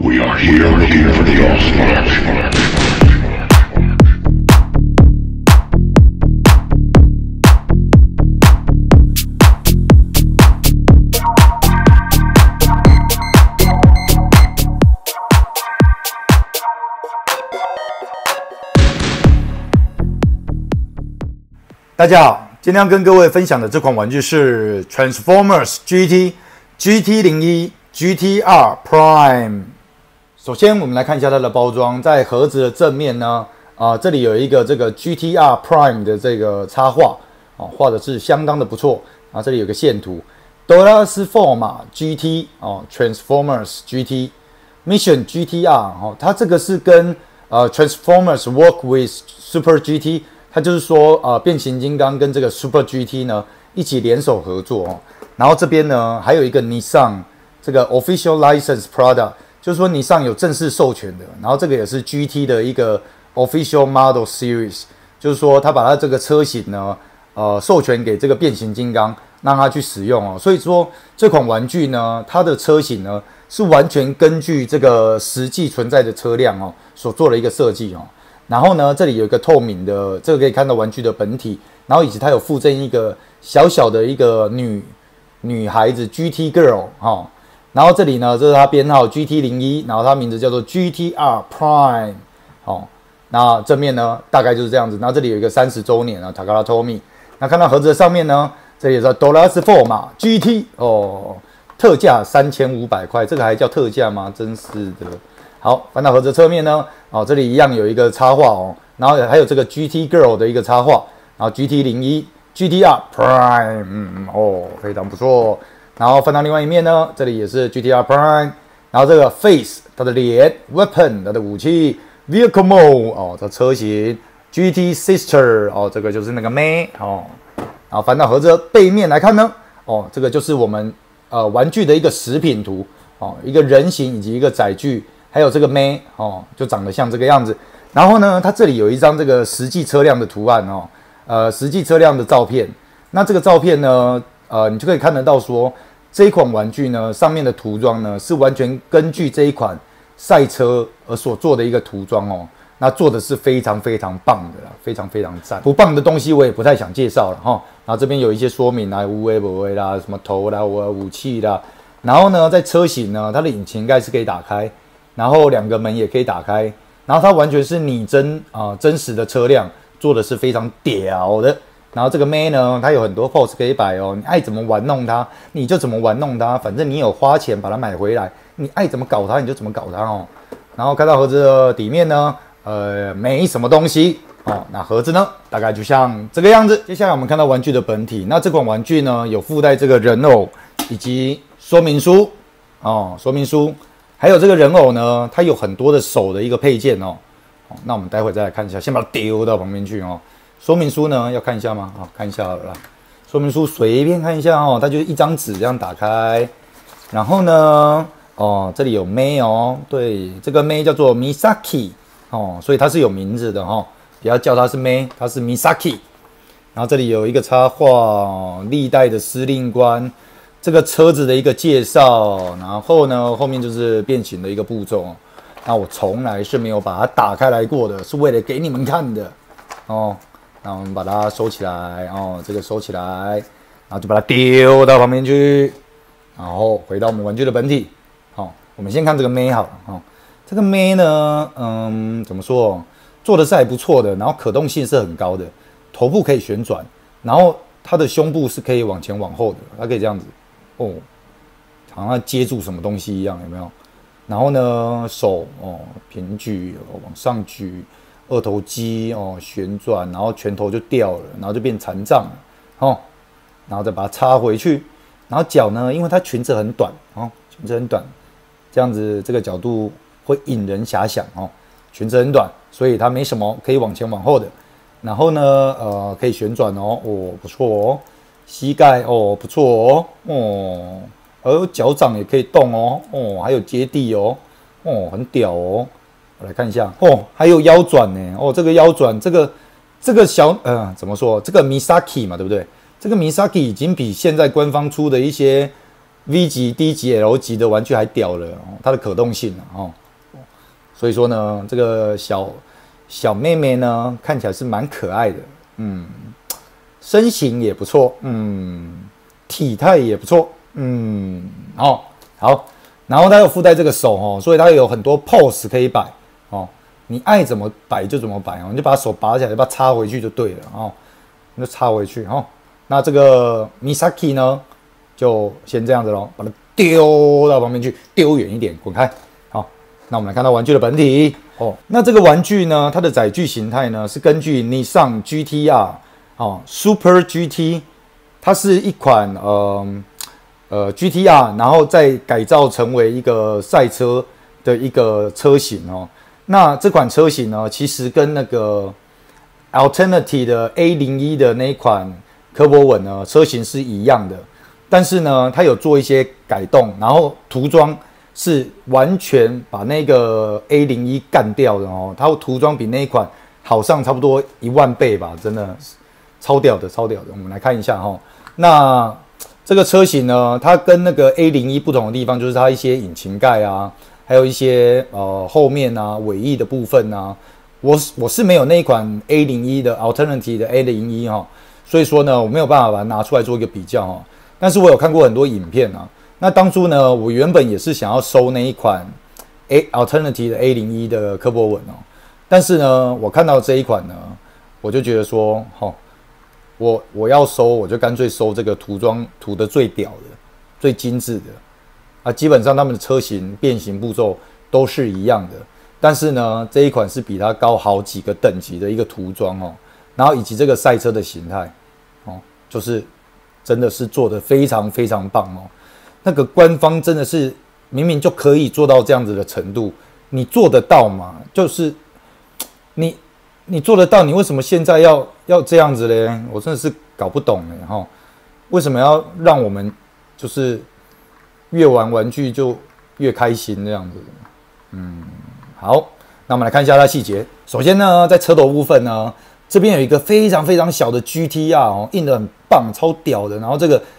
We are here looking for the ultimate. 大家好，今天要跟各位分享的这款玩具是 Transformers GT、GT01、GT-R Prime。首先，我们来看一下它的包装，在盒子的正面呢，这里有一个这个 GT-R Prime 的这个插画，画的是相当的不错。这里有个线图 ，Transformers GT Transformers GT Mission GT-R 它这个是跟Transformers Work with Super GT。它就是说，变形金刚跟这个 Super GT 呢一起联手合作哦。然后这边呢还有一个 Nissan 这个 Official License Product， 就是说 Nissan 有正式授权的。然后这个也是 GT 的一个 Official Model Series， 就是说它把它这个车型呢，授权给这个变形金刚，让它去使用哦。所以说这款玩具呢，它的车型呢是完全根据这个实际存在的车辆哦所做的一个设计哦。然后呢，这里有一个透明的，这个可以看到玩具的本体，然后以及它有附赠一个小小的一个女孩子 GT Girl 然后这里呢，这是它编号 GT01，然后它名字叫做 GT-R Prime 那正面呢大概就是这样子，然后这里有一个30周年Takara Tomy， 那看到盒子的上面呢，这里有$4GT 特价3500块，这个还叫特价吗？真是的。好，翻到盒子的侧面呢，这里一样有一个插画然后还有这个 GT Girl 的一个插画，然后 GT01、GT-R Prime， 非常不错。然后翻到另外一面呢，这里也是 GT-R Prime， 然后这个 Face 它的脸 ，Weapon 它的武器 ，Vehicle Mode 这车型 ，GT Sister 这个就是那个妹然后翻到盒子的背面来看呢，这个就是我们玩具的一个实品图一个人形以及一个载具。还有这个妹就长得像这个样子。然后呢，它这里有一张这个实际车辆的图案实际车辆的照片。那这个照片呢，你就可以看得到说，这一款玩具呢上面的涂装呢是完全根据这一款赛车而所做的一个涂装那做的是非常非常棒的啦，非常非常赞。不棒的东西我也不太想介绍了然后这边有一些说明无为不为啦，什么头啦、武器啦。然后呢，在车型呢，它的引擎盖是可以打开。然后两个门也可以打开，然后它完全是拟真真实的车辆，做的是非常屌的。然后这个妹呢，它有很多 pose 可以摆你爱怎么玩弄它，你就怎么玩弄它，反正你有花钱把它买回来，你爱怎么搞它你就怎么搞它然后看到盒子的底面呢，没什么东西那盒子呢，大概就像这个样子。接下来我们看到玩具的本体，那这款玩具呢有附带这个人偶以及说明书说明书。还有这个人偶呢，它有很多的手的一个配件那我们待会再来看一下，先把它丢到旁边去说明书呢要看一下吗？看一下好了啦。说明书随便看一下它就是一张纸这样打开。然后呢，这里有妹对，这个妹叫做 Misaki 所以它是有名字的不要叫它是妹，它是 Misaki。然后这里有一个插画历代的司令官。这个车子的一个介绍，然后呢，后面就是变形的一个步骤那我从来是没有把它打开来过的，是为了给你们看的那我们把它收起来这个收起来，然后就把它丢到旁边去，然后回到我们玩具的本体。我们先看这个妹好了这个妹呢，怎么说，做的是还不错的，然后可动性是很高的，头部可以旋转，然后它的胸部是可以往前往后的，它可以这样子。好像接住什么东西一样，有没有？然后呢，手平举往上举，二头肌旋转，然后拳头就掉了，然后就变残障了然后再把它插回去。然后脚呢，因为它裙子很短裙子很短，这样子这个角度会引人遐想裙子很短，所以它没什么可以往前往后的。然后呢，可以旋转不错膝盖不错还有脚掌也可以动还有接地很屌我来看一下还有腰转呢这个腰转这个小怎么说，这个 Misaki 嘛，对不对？这个 Misaki 已经比现在官方出的一些 V 级、D 级、L 级的玩具还屌了哦，它的可动性哦。所以说呢，这个小妹妹呢，看起来是蛮可爱的，身形也不错，体态也不错，好，然后它有附带这个手哦，所以它有很多 pose 可以摆哦，你爱怎么摆就怎么摆哦，你就把手拔起来，把它插回去就对了哦，你就插回去哦。那这个 Misaki 呢，就先这样子咯，把它丢到旁边去，丢远一点，滚开。好，那我们来看到玩具的本体哦。那这个玩具呢，它的载具形态呢是根据 Nissan GTR Super GT， 它是一款GTR， 然后再改造成为一个赛车的一个车型哦。那这款车型呢，其实跟那个 Alternate 的 A01 的那一款科博文呢车型是一样的，但是呢，它有做一些改动，然后涂装是完全把那个 A01 干掉的哦。它涂装比那一款好上差不多10000倍吧，真的超屌的，超屌的。我们来看一下哈，那这个车型呢，它跟那个 A01 不同的地方就是它一些引擎盖啊，还有一些后面啊尾翼的部分啊，我是没有那一款 A01 的 Alternate 的 A01 哈，所以说呢，我没有办法把它拿出来做一个比较哈。但是我有看过很多影片啊，那当初呢，我原本也是想要收那一款 Alternate 的 A01 的科博文哦，但是呢，我看到这一款呢，我就觉得说，我要收，我就干脆收这个涂装涂的最屌的、最精致的啊。基本上他们的车型变形步骤都是一样的，但是呢，这一款是比它高好几个等级的一个涂装哦，然后以及这个赛车的形态哦，就是真的是做的非常非常棒哦。那个官方真的是明明就可以做到这样子的程度，你做得到吗？就是你做得到，你为什么现在要这样子嘞？我真的是搞不懂嘞哈！为什么要让我们就是越玩玩具就越开心这样子？好，那我们来看一下它的细节。首先呢，在车头部分呢，这边有一个非常非常小的 GTR 哦，印得很棒，超屌的。然后这个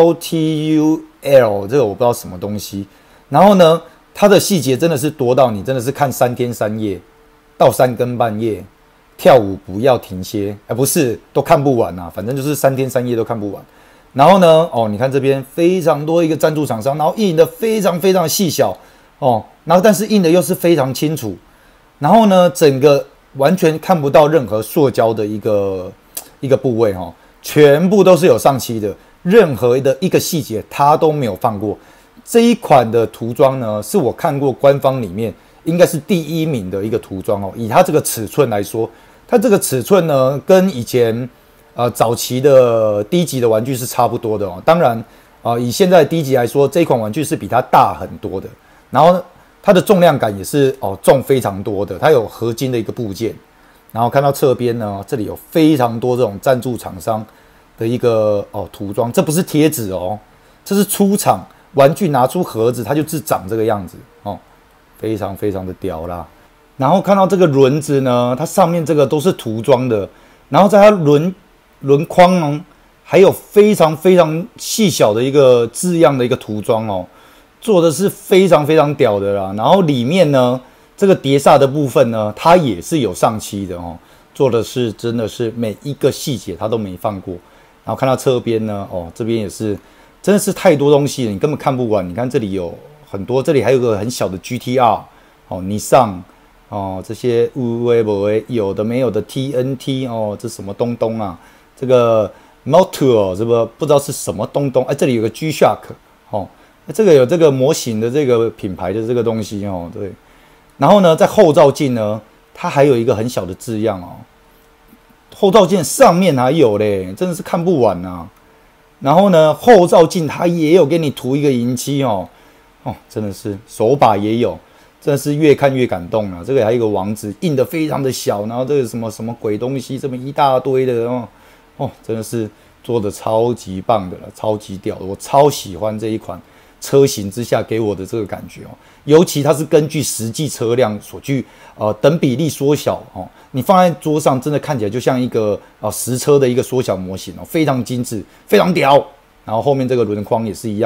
MOTUL 这个我不知道什么东西。然后呢，它的细节真的是多到你真的是看3天3夜到3更半夜。跳舞不要停歇，不是都看不完啊，反正就是3天3夜都看不完。然后呢，你看这边非常多一个赞助厂商，然后印的非常非常细小哦，然后但是印的又是非常清楚，然后呢，整个完全看不到任何塑胶的一个部位哦，全部都是有上漆的，任何的一个细节它都没有放过。这一款的涂装呢，是我看过官方里面应该是第1名的一个涂装哦，以它这个尺寸来说。它这个尺寸呢，跟以前早期的低级的玩具是差不多的哦。当然以现在的低级来说，这一款玩具是比它大很多的。然后它的重量感也是重非常多的，它有合金的一个部件。然后看到侧边呢，这里有非常多这种赞助厂商的一个涂装，这不是贴纸哦，这是出厂玩具拿出盒子，它就是长这个样子哦，非常非常的屌啦。然后看到这个轮子呢，它上面这个都是涂装的，然后在它轮框呢，还有非常非常细小的一个字样的一个涂装哦，做的是非常非常屌的啦。然后里面呢，这个碟刹的部分呢，它也是有上漆的哦，做的是真的是每一个细节它都没放过。然后看到侧边呢，这边也是真的是太多东西了，你根本看不完。你看这里有很多，这里还有个很小的 GTR Nissan。这些有的没有的 TNT 这什么东东啊？这个 Motul 这个不知道是什么东东。这里有个 G-Shock 这个有这个模型的这个品牌的这个东西对。然后呢，在后照镜呢，它还有一个很小的字样后照镜上面还有嘞，真的是看不完啊。然后呢，后照镜它也有给你涂一个银漆真的是手把也有。真的是越看越感动了。这个还有一个网址印得非常的小，然后这个什么什么鬼东西，这么一大堆的真的是做的超级棒的了，超级屌的。我超喜欢这一款车型之下给我的这个感觉尤其它是根据实际车辆所具等比例缩小你放在桌上真的看起来就像一个实车的一个缩小模型非常精致，非常屌。然后后面这个轮框也是一样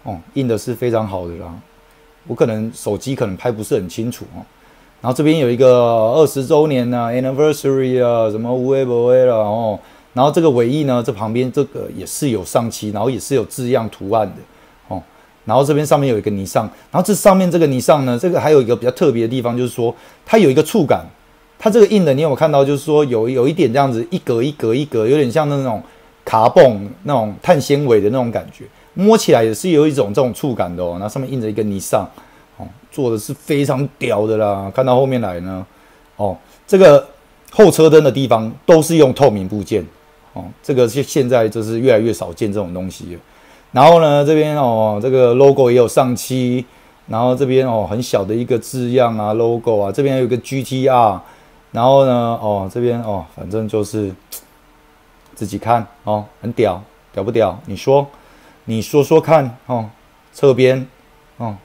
哦，印的是非常好的啦。我可能手机可能拍不是很清楚哦。然后这边有一个20周年啊 ，anniversary 啊，什么无为不为啦哦。然后这个尾翼呢，这旁边这个也是有上漆，然后也是有字样图案的哦。然后这边上面有一个尼桑，然后这上面这个尼桑呢，这个还有一个比较特别的地方，就是说它有一个触感，它这个印的你有没有看到？就是说有一点这样子一格一格一格，有点像那种卡泵那种碳纤维的那种感觉，摸起来也是有一种这种触感的哦。然后上面印着一个尼桑。哦，做的是非常屌的啦！看到后面来呢，哦，这个后车灯的地方都是用透明部件，哦，这个是现在就是越来越少见这种东西了。然后呢，这边哦，这个 logo 也有上漆，然后这边哦很小的一个字样啊 ，logo 啊，这边有一个 GTR， 然后呢，哦这边哦，反正就是自己看哦，很屌，屌不屌？你说说看哦，侧边哦。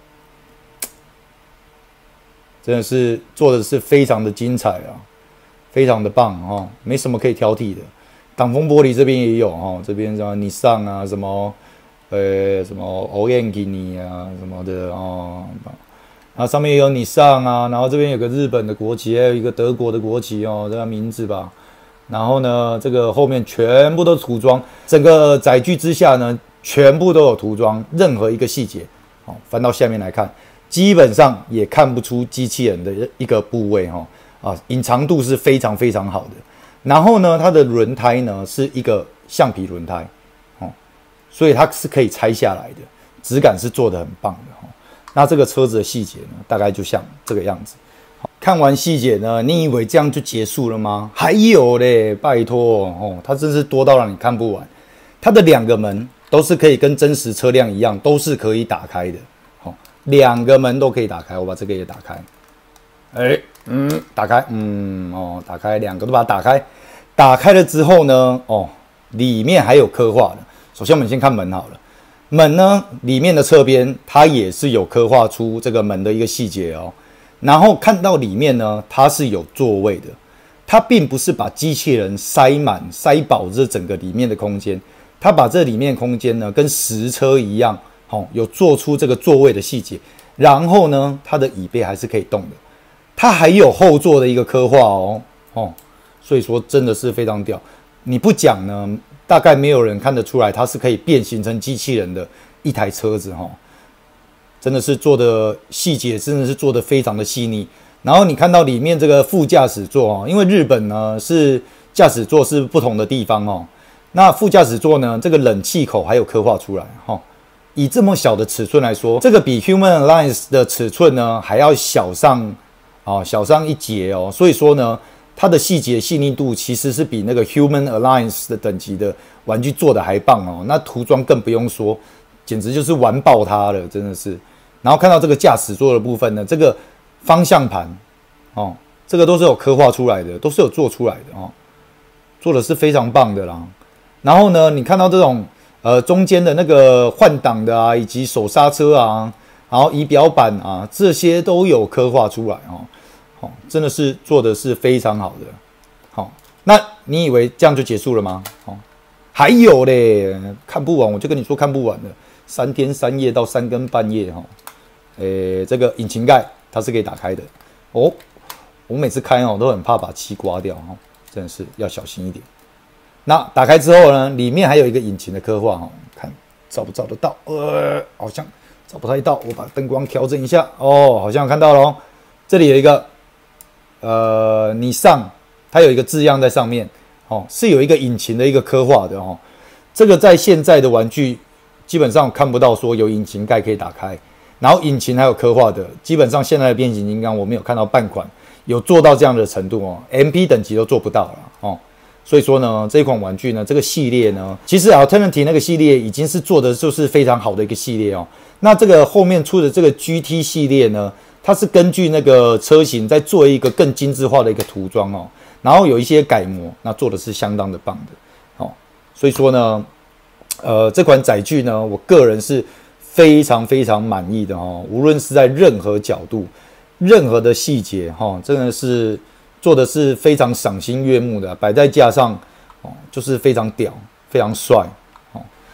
真的是做的是非常的精彩啊，非常的棒哦，没什么可以挑剔的。挡风玻璃这边也有哦，这边什么尼桑啊，什么什么欧燕吉尼啊什么的哦，然后上面也有尼桑啊，然后这边有个日本的国旗，还有一个德国的国旗哦，这个名字吧。然后呢，这个后面全部都是涂装，整个载具之下呢，全部都有涂装，任何一个细节，好，翻到下面来看。基本上也看不出机器人的一个部位哈啊，隐藏度是非常非常好的。然后呢，它的轮胎呢是一个橡皮轮胎，哦，所以它是可以拆下来的，质感是做得很棒的哈。那这个车子的细节呢，大概就像这个样子。看完细节呢，你以为这样就结束了吗？还有嘞，拜托哦，它真是多到让你看不完。它的2个门都是可以跟真实车辆一样，都是可以打开的。2个门都可以打开，我把这个也打开。打开，打开2个都把它打开。打开了之后呢，哦，里面还有刻画的。首先我们先看门好了，门呢里面的侧边它也是有刻画出这个门的一个细节哦。然后看到里面呢，它是有座位的，它并不是把机器人塞满塞饱这整个里面的空间，它把这里面的空间呢跟实车一样。有做出这个座位的细节，然后呢，它的椅背还是可以动的，它还有后座的一个刻画哦，所以说真的是非常屌。你不讲呢，大概没有人看得出来它是可以变形成机器人的一台车子哈，真的是做的细节真的是做的非常的细腻。然后你看到里面这个副驾驶座哦，因为日本呢是驾驶座是不同的地方哦，那副驾驶座呢这个冷气口还有刻画出来哈。以这么小的尺寸来说，这个比 Human Alliance 的尺寸呢还要小上一截哦，所以说呢，它的细节细腻度其实是比那个 Human Alliance 的等级的玩具做的还棒哦。那涂装更不用说，简直就是玩爆它了，真的是。然后看到这个驾驶座的部分呢，这个方向盘哦，这个都是有刻画出来的，都是有做出来的哦，做的是非常棒的啦。然后呢，你看到这种。中间的那个换挡的啊，以及手刹车啊，然后仪表板啊，这些都有刻画出来哦，真的是做的是非常好的。好，那你以为这样就结束了吗？还有嘞，看不完，我就跟你说看不完的，3天3夜到3更半夜哈。这个引擎盖它是可以打开的哦，我每次开哦都很怕把漆刮掉哈，真的是要小心一点。那打开之后呢，里面还有一个引擎的刻画哦，看照不照得到？好像找不太到，我把灯光调整一下哦，好像看到了哦。这里有一个尼桑，它有一个字样在上面哦，是有一个引擎的一个刻画的哦。这个在现在的玩具基本上看不到说有引擎盖可以打开，然后引擎还有刻画的，基本上现在的变形金刚我没有看到半款有做到这样的程度哦 ，MP 等级都做不到了哦。所以说呢，这一款玩具呢，这个系列呢，其实 Alternity 那个系列已经是做的就是非常好的一个系列哦。那这个后面出的这个 GT 系列呢，它是根据那个车型再做一个更精致化的一个涂装哦，然后有一些改模，那做的是相当的棒的哦。所以说呢，这款载具呢，我个人是非常非常满意的哦，无论是在任何角度、任何的细节哈，真的是。做的是非常赏心悦目的，摆在架上哦，就是非常屌，非常帅哦。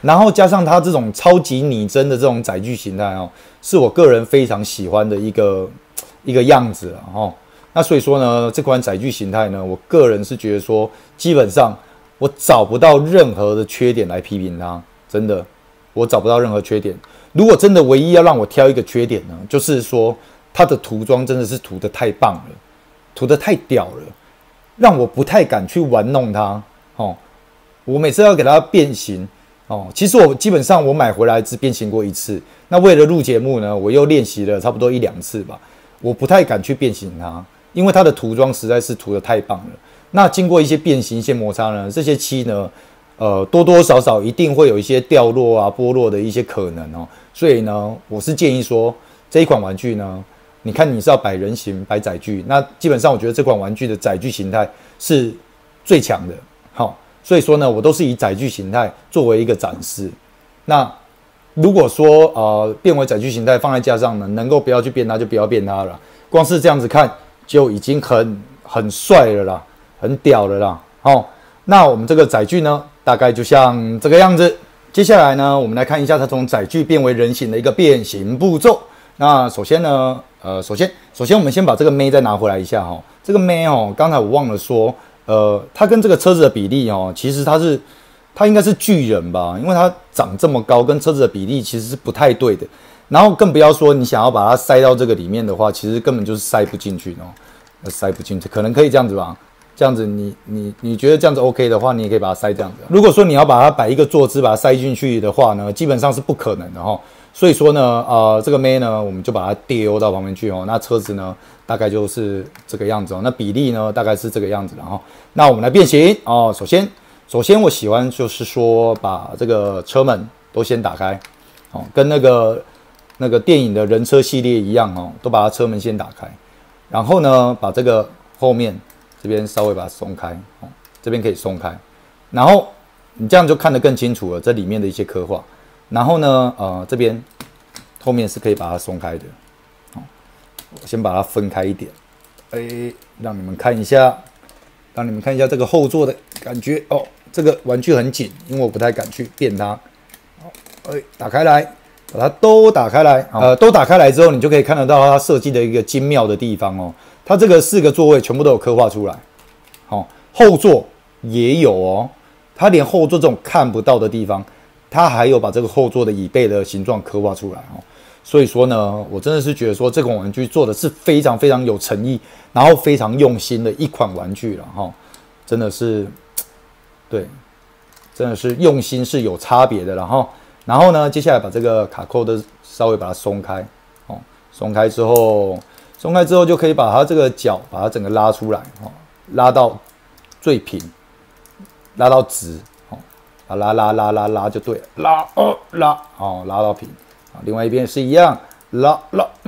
然后加上它这种超级拟真的这种载具形态哦，是我个人非常喜欢的一个样子哦。那所以说呢，这款载具形态呢，我个人是觉得说，基本上我找不到任何的缺点来批评它，真的，我找不到任何缺点。如果真的唯一要让我挑一个缺点呢，就是说它的涂装真的是涂得太棒了，涂得太屌了，让我不太敢去玩弄它哦。我每次要给它变形哦，其实我基本上我买回来只变形过一次。那为了录节目呢，我又练习了差不多1-2次吧，我不太敢去变形它。因为它的涂装实在是涂得太棒了，那经过一些变形、一些摩擦呢，这些漆呢，多多少少一定会有一些掉落啊、剥落的一些可能哦。所以呢，我是建议说，这一款玩具呢，你看你是要摆人形、摆载具，那基本上我觉得这款玩具的载具形态是最强的。好，所以说呢，我都是以载具形态作为一个展示。那如果说变为载具形态放在架上呢，能够不要去变它就不要变它了，光是这样子看。就已经很帅了啦，很屌了啦。那我们这个载具呢，大概就像这个样子。接下来呢，我们来看一下它从载具变为人形的一个变形步骤。那首先呢，首先我们先把这个妹再拿回来一下哈。这个妹哦，刚才我忘了说，它跟这个车子的比例哦，其实它应该是巨人吧，因为它长这么高，跟车子的比例其实是不太对的。然后更不要说你想要把它塞到这个里面的话，其实根本就是塞不进去哦，塞不进去。可能可以这样子吧，这样子你觉得这样子 OK 的话，你也可以把它塞这样子。如果说你要把它摆一个坐姿把它塞进去的话呢，基本上是不可能的哈。所以说呢，这个妹呢，我们就把它丢到旁边去哦。那车子呢，大概就是这个样子哦。那比例呢，大概是这个样子的哈。那我们来变形哦。首先我喜欢就是说把这个车门都先打开哦，跟那个电影的人车系列一样哦，都把它车门先打开，然后呢，把这个后面这边稍微把它松开哦，这边可以松开，然后你这样就看得更清楚了，这里面的一些刻画。然后呢，这边后面是可以把它松开的，哦，我先把它分开一点，让你们看一下这个后座的感觉哦。这个玩具很紧，因为我不太敢去变它。好，打开来。把它都打开来，都打开来之后，你就可以看得到它设计的一个精妙的地方哦。它这个4个座位全部都有刻画出来，好，后座也有哦。它连后座这种看不到的地方，它还有把这个后座的椅背的形状刻画出来哦。所以说呢，我真的是觉得说这款玩具做的是非常非常有诚意，然后非常用心的一款玩具了哈。真的是，对，真的是用心是有差别的了哈。然后呢，接下来把这个卡扣的稍微把它松开，哦，松开之后就可以把它这个脚把它整个拉出来，哦，拉到最平，拉到直，哦，拉就对了，拉到平，啊，另外一边是一样，拉，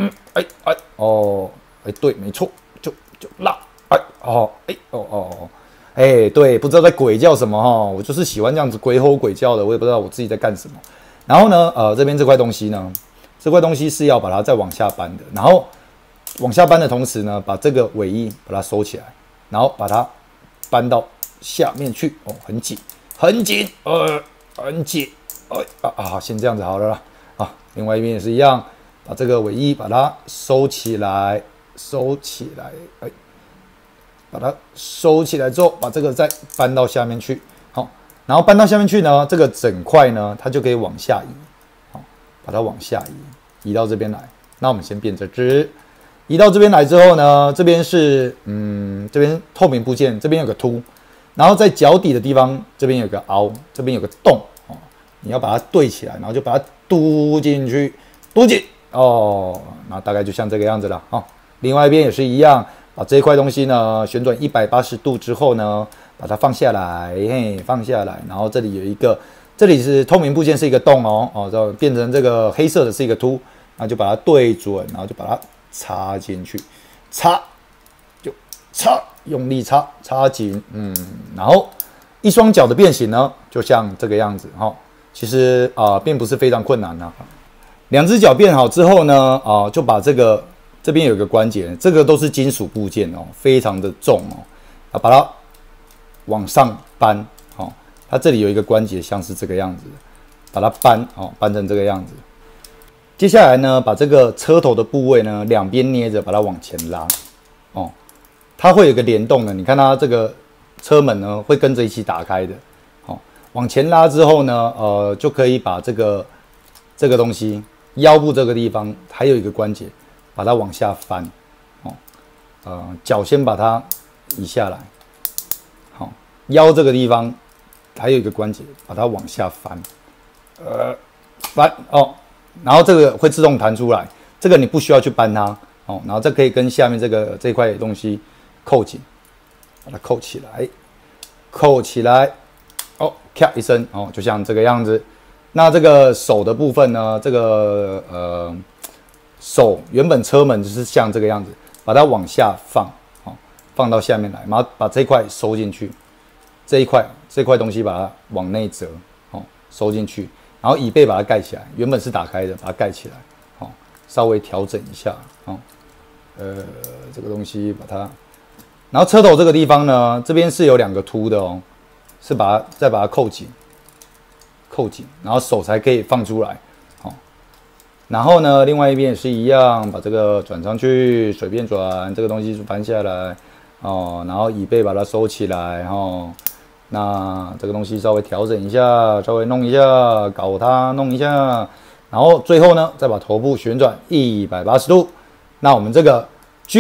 对，没错，就拉，对，不知道在鬼叫什么哈，我就是喜欢这样子鬼吼鬼叫的，我也不知道我自己在干什么。然后呢，这边这块东西呢，这块东西是要把它再往下搬的，然后往下搬的同时呢，把这个尾翼把它收起来，然后把它搬到下面去，哦，很紧，很紧，先这样子好了啦，啊，另外一边也是一样，把这个尾翼把它收起来，把它收起来之后，把这个再搬到下面去，好。然后搬到下面去呢，这个整块呢，它就可以往下移，好，把它往下移到这边来。那我们先变这只，移到这边来之后呢，这边是这边透明部件，这边有个凸，然后在脚底的地方，这边有个凹，这边有个洞哦，你要把它对起来，然后就把它嘟进去，嘟紧哦，那大概就像这个样子了哦。另外一边也是一样，把这一块东西呢旋转180度之后呢。把它放下来，放下来，然后这里有一个，这里是透明部件是一个洞哦，就变成这个黑色的是一个凸，然后就把它对准，然后就把它插进去，用力插紧，然后一双脚的变形呢，就像这个样子哈，其实并不是非常困难呐。2只脚变好之后呢，就把这边有一个关节，这个都是金属部件哦，非常的重哦，把它往上搬，它这里有一个关节，像是这个样子的， 把它搬搬成这个样子。接下来呢，把这个车头的部位呢，两边捏着，把它往前拉它会有一个联动的。你看它这个车门呢，会跟着一起打开的。往前拉之后呢，就可以把这个东西腰部这个地方还有一个关节，把它往下翻。脚先把它移下来。腰这个地方还有一个关节，把它往下翻。翻然后这个会自动弹出来，这个你不需要去搬它然后这可以跟下面这块东西扣紧，把它扣起来，咔一声就像这个样子。那这个手的部分呢，这个手原本车门就是像这个样子，把它往下放放到下面来，然后把这块收进去，这块东西把它往内折收进去。然后椅背把它盖起来，原本是打开的，把它盖起来，稍微调整一下，这个东西把它，然后车头这个地方呢，这边是有2个凸的是再把它扣紧，然后手才可以放出来，然后呢，另外一边也是一样，把这个转上去，随便转，这个东西就翻下来，然后椅背把它收起来，那这个东西稍微调整一下，稍微弄一下，搞它弄一下，然后最后呢，再把头部旋转180度。那我们这个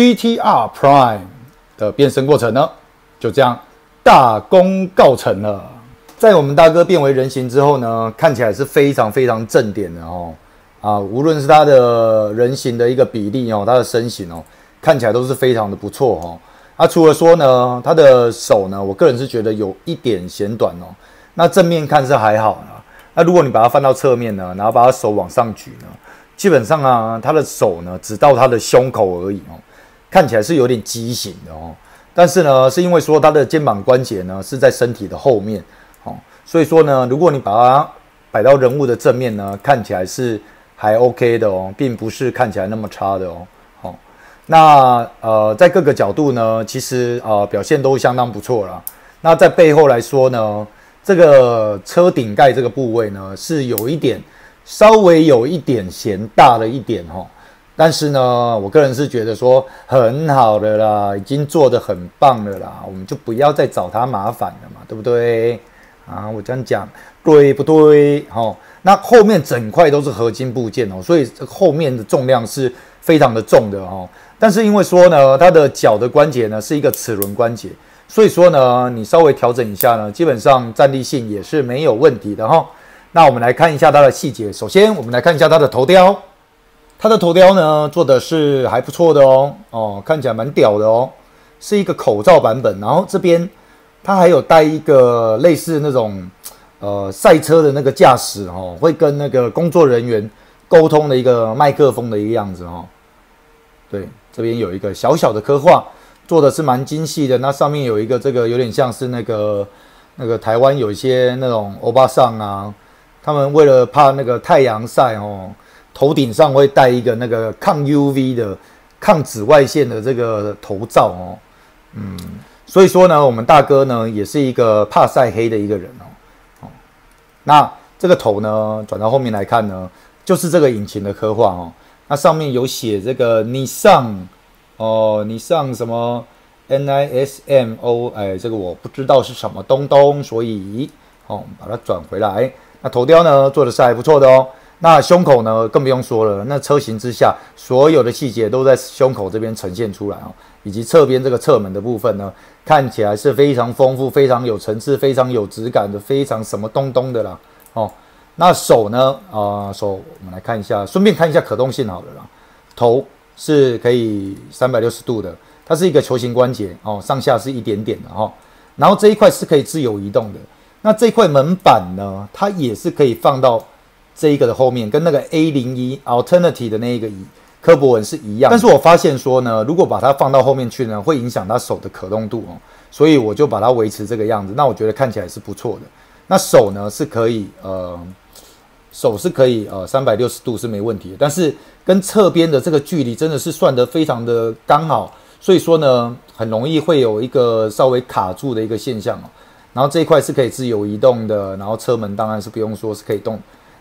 GT-R Prime 的变身过程呢，就这样大功告成了。在我们大哥变为人形之后呢，看起来是非常非常正点的无论是他的人形的一个比例他的身形看起来都是非常的不错除了说呢，他的手呢，我个人是觉得有一点显短那正面看是还好啦。那如果你把它翻到侧面呢，然后把他手往上举呢，基本上他的手呢只到他的胸口而已看起来是有点畸形的但是呢，是因为说他的肩膀关节呢是在身体的后面所以说呢，如果你把它摆到人物的正面呢，看起来是还 OK 的并不是看起来那么差的那在各个角度呢，其实表现都相当不错啦。那在背后来说呢，这个车顶盖这个部位呢，是稍微有一点嫌大了一点但是呢，我个人是觉得说很好的啦，已经做得很棒了啦，我们就不要再找他麻烦了嘛，对不对？我这样讲对不对？那后面整块都是合金部件所以后面的重量是非常的重的但是因为说呢，它的脚的关节呢是一个齿轮关节，所以说呢，你稍微调整一下呢，基本上站立性也是没有问题的那我们来看一下它的细节。首先，我们来看一下它的头雕，它的头雕呢做的是还不错的看起来蛮屌的是一个口罩版本。然后这边它还有带一个类似那种赛车的那个驾驶会跟那个工作人员沟通的一个麦克风的一个样子对，这边有一个小小的刻画，做的是蛮精细的。那上面有一个这个有点像是那个台湾有一些那种欧巴桑他们为了怕那个太阳晒头顶上会戴一个那个抗 UV 的抗紫外线的这个头罩所以说呢，我们大哥呢也是一个怕晒黑的一个人那这个头呢转到后面来看呢，就是这个引擎的刻画那上面有写这个 Nissan 什么 NISMO 这个我不知道是什么东，所以把它转回来。那头雕呢做的是还不错的那胸口呢更不用说了，那车型之下所有的细节都在胸口这边呈现出来以及侧边这个侧门的部分呢，看起来是非常丰富、非常有层次、非常有质感的，非常什么东的啦那手呢手我们来看一下，顺便看一下可动性好了啦。头是可以360度的，它是一个球形关节上下是一点点的然后这一块是可以自由移动的。那这块门板呢，它也是可以放到这一个的后面，跟那个 A01 Alternate 的那一个科博文是一样。但是我发现说呢，如果把它放到后面去呢，会影响它手的可动度所以我就把它维持这个样子。那我觉得看起来是不错的。那手呢是可以360度是没问题的，但是跟侧边的这个距离真的是算得非常的刚好，所以说呢，很容易会有一个稍微卡住的一个现象然后这一块是可以自由移动的，然后车门当然是不用说是可以动，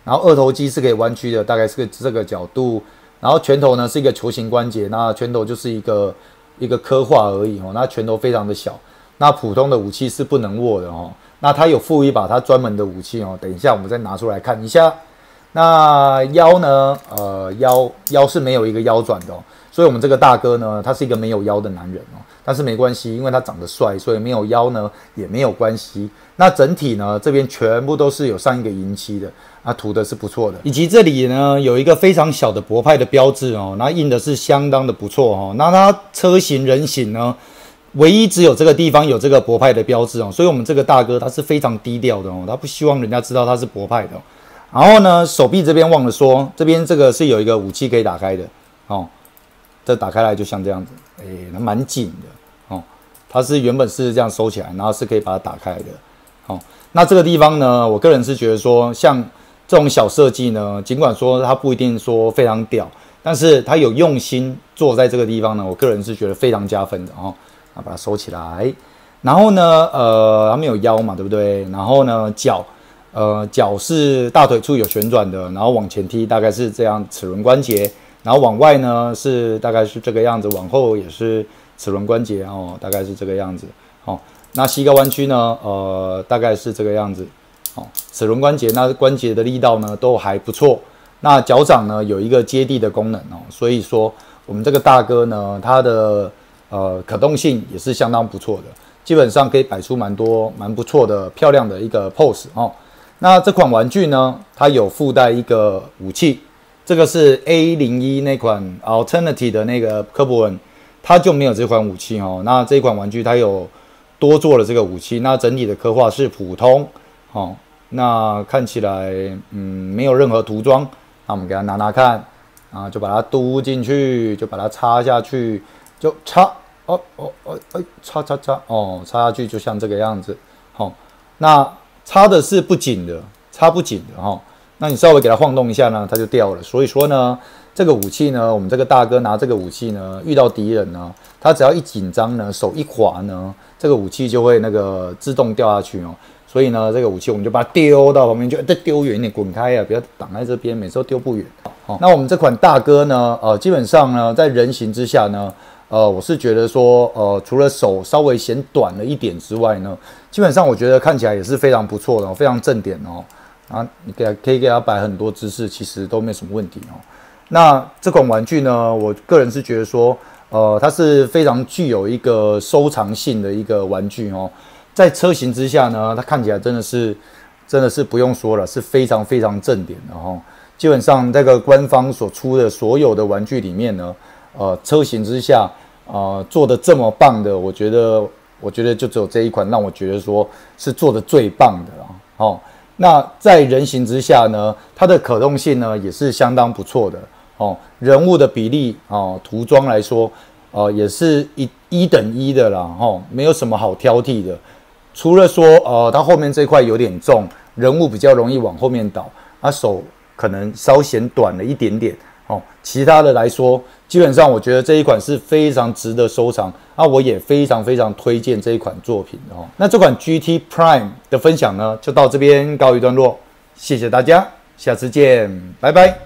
然后二头肌是可以弯曲的，大概是这个角度。然后拳头呢是一个球形关节，那拳头就是一个刻画而已哦。那拳头非常的小，那普通的武器是不能握的哦。那它有附一把它专门的武器哦，等一下我们再拿出来看一下。那腰呢？腰是没有一个腰转的哦，所以我们这个大哥呢，他是一个没有腰的男人哦。但是没关系，因为他长得帅，所以没有腰呢也没有关系。那整体呢，这边全部都是有上一个银漆的，那涂的是不错的。以及这里呢有一个非常小的博派的标志哦，那印的是相当的不错哦。那它车型人形呢，唯一只有这个地方有这个博派的标志哦，所以我们这个大哥他是非常低调的哦，他不希望人家知道他是博派的哦。然后呢，手臂这边忘了说，这边这个是有一个武器可以打开的哦，这打开来就像这样子，它蛮紧的哦，它是原本是这样收起来，然后是可以把它打开的哦。那这个地方呢，我个人是觉得说，像这种小设计呢，尽管说它不一定说非常屌，但是它有用心做在这个地方呢，我个人是觉得非常加分的哦。那把它收起来，然后呢，它没有腰嘛，对不对？然后呢，脚是大腿处有旋转的，然后往前踢大概是这样齿轮关节，然后往外呢是大概是这个样子，往后也是齿轮关节哦，大概是这个样子哦。那膝盖弯曲呢，大概是这个样子哦。齿轮关节那关节的力道呢都还不错。那脚掌呢有一个接地的功能哦，所以说我们这个大哥呢，它的可动性也是相当不错的，基本上可以摆出蛮不错的漂亮的一个 pose 哦。那这款玩具呢，它有附带一个武器，这个是 A01 那款 Alternate 的那个科博文，它就没有这款武器哦。那这款玩具它有多做了这个武器，那整体的刻画是普通哦。那看起来没有任何涂装，那我们给它拿看啊，就把它嘟进去，就把它插下去，就插插哦，插下去就像这个样子哦。那插的是不紧的，插不紧的哈。那你稍微给它晃动一下呢，它就掉了。所以说呢，这个武器呢，我们这个大哥拿这个武器呢，遇到敌人呢，他只要一紧张呢，手一滑呢，这个武器就会那个自动掉下去哦。所以呢，这个武器我们就把它丢到旁边，就再丢远一点，滚开啊，不要挡在这边，每次都丢不远。哦，那我们这款大哥呢，基本上呢，在人形之下呢。我是觉得说，除了手稍微显短了一点之外呢，基本上我觉得看起来也是非常不错的，非常正点哦。啊，你可以给它摆很多姿势，其实都没什么问题哦。那这款玩具呢，我个人是觉得说，它是非常具有一个收藏性的一个玩具哦。在车型之下呢，它看起来真的是不用说了，是非常非常正点的哦。基本上这个官方所出的所有的玩具里面呢。车型之下，做的这么棒的，我觉得就只有这一款让我觉得说是做的最棒的了。哦，那在人形之下呢，它的可动性呢也是相当不错的。哦，人物的比例哦，涂装来说，也是一等一的啦。哦，没有什么好挑剔的，除了说它后面这块有点重，人物比较容易往后面倒，手可能稍显短了一点点。哦，其他的来说，基本上我觉得这一款是非常值得收藏我也非常非常推荐这一款作品哦。那这款 GT Prime 的分享呢，就到这边告一段落，谢谢大家，下次见，拜拜。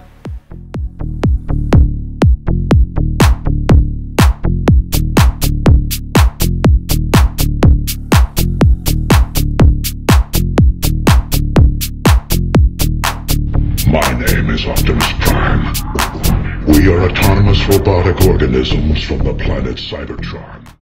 My name is Optimus Prime. We are autonomous robotic organisms from the planet Cybertron.